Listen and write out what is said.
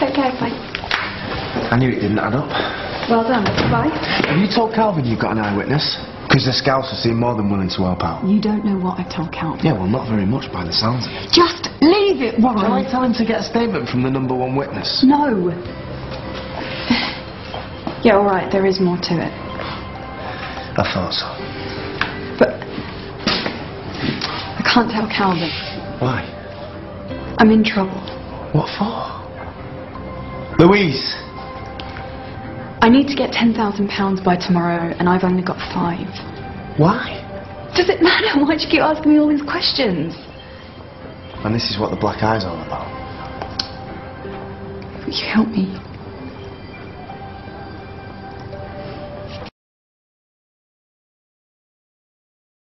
Take care, bye. I knew it didn't add up. Well done. Bye. Have you told Calvin you've got an eyewitness? Because the scouts have seemed more than willing to help out. You don't know what I've told Calvin. Yeah, well, not very much by the sounds of it. Just leave it, Warren. Shall I tell him to get a statement from the #1 witness? No. Yeah, all right, there is more to it. I thought so. But I can't tell Calvin. Why? I'm in trouble. What for? Louise! I need to get £10,000 by tomorrow, and I've only got 5. Why? Does it matter? Why do you keep asking me all these questions? And this is what the black eye's all about. Will you help me?